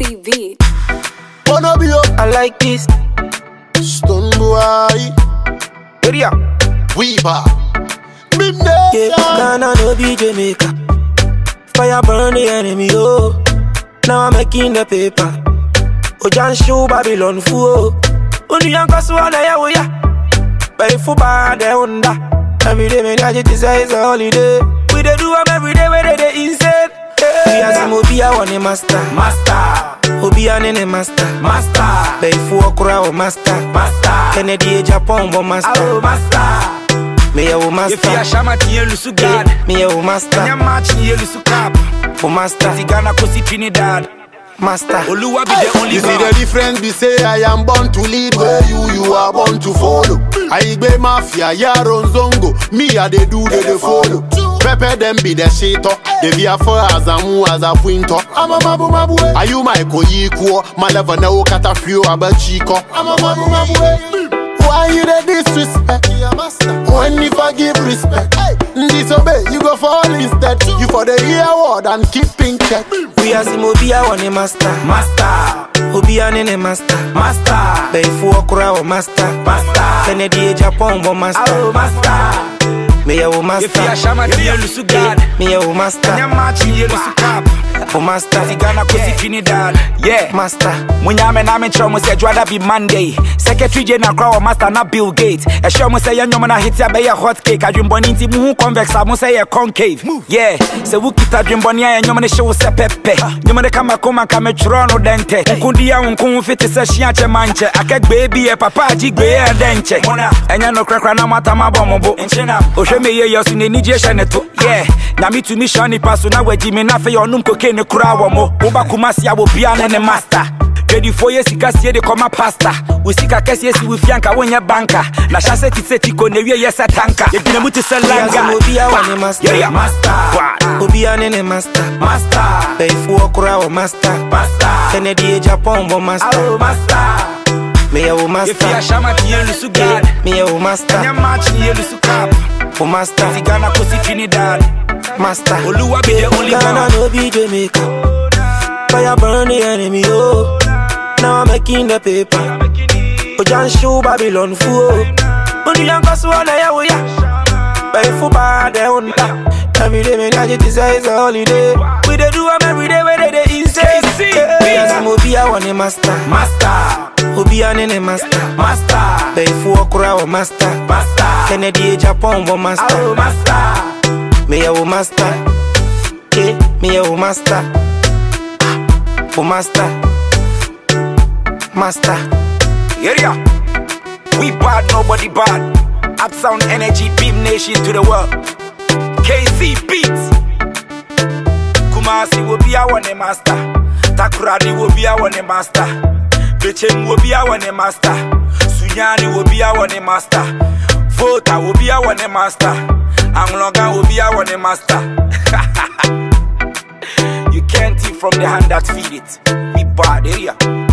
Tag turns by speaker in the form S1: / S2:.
S1: KCB.
S2: Obiaa,
S3: I like this.
S2: Stonebwoy,
S3: Obiaa,
S2: Weeba,
S3: yeah, Ghana no be Jamaica. Fire burn the enemy, oh. Now I'm making the paper. Ojan show Babylon fool. Only young Kaswala ya woya. But if you buy the Honda, every day me gadget is a holiday. We dey do them every day where they insane. We as him Obiaa Wone master. Obiaa nene master. But if you walk around master. Kennedy Japan bo master. Me ya wo master.
S4: If you are shama tiye lusu God.
S3: Me ya wo master.
S4: Nya match tiye lusu cap.
S3: Bo master.
S4: Ghana kosi Trinidad.
S3: Master.
S4: Oluwa be the only
S2: you
S4: God.
S2: see the difference, be say I am born to lead, where you are born to follow. I be mafia, yaron zongo, me I they do, they follow. Pepe them be the shit up, they be a for as a mu as a winter. I'm a mabu. Are you my koyiko? My level no kata frio about chico. I'm a mabu. Why you the disrespect? When you forgive respect, disobey, you go fall instead. You for the year word and keep in check.
S3: We as him Obiaa Wone master. Obiaa nene master. But if you walk around master. Kennedy Japan bo master. Me ya wo master.
S4: If you are shama tiye lusu God.
S3: Me ya wo master.
S4: Nya match tiye lusu cap.
S3: Bo master.
S4: Ghana kosi Trinidad. Yeah.
S3: Master.
S4: Munyame na me chro mo say Jwada be Monday. Secretary General Crow Master na Bill Gates. E show mo say nyom na hit ya be hot cake. Adwumboni nti mu convex mo say concave. Yeah. Se wu kita adwumboni ya nyom ne show se pepe. Nyom ne kama koma ka me chro no dente. Nkundi ya nkun fiti se hia che manche. Akegbe bi e papa agigbe e denche. Enya no krakra na mata mabombo. Ohwe me ye yosu ne nije hye to. Yeah. Na me to mission ni paso na waji me na fe yonum cocaine kura wo mo. Oba kumasi ya Obiaa ne master. Ready for ye sika sie de koma pasta. We sika kesi si we fianka wonye banka. Na shase ti setiko ne wie ye satanka. Ye dina muti selanga.
S3: Obiaa Wone master.
S4: Yeah, master.
S3: Obiaa nene master. But if you walk around master. Kennedy Japan bo master. Me ya wo master.
S4: If you are shama tiye lusu God.
S3: Me ya wo master.
S4: Nya match tiye lusu cap.
S3: Bo master.
S4: Ghana kosi Trinidad.
S3: Master.
S4: Oluwa be the only
S3: Ghana
S4: God.
S3: no be Jamaica. Fire burn the enemy, oh. Now I'm making the paper. Ojan show Babylon fool. Only young Kaswala ya woya. But if you buy the Honda, every day me gadget is a holiday. We dey do them every day where they insane. Yes, I'm Obiaa Wone master. Obiaa nene master. But if you walk around master. Kennedy Japan bo master. Me ya wo master. Me ya wo master. Bo master.
S4: Yeah. We bad, nobody bad. Upsound energy, beam nation to the world. KC beats. Kumasi Obiaa Wone master. Takuradi Obiaa Wone master. Bechem Obiaa Wone master. Sunyani Obiaa Wone master. Vota Obiaa Wone master. Anglonga Obiaa Wone master. You can't eat from the hand that feed it. We bad area.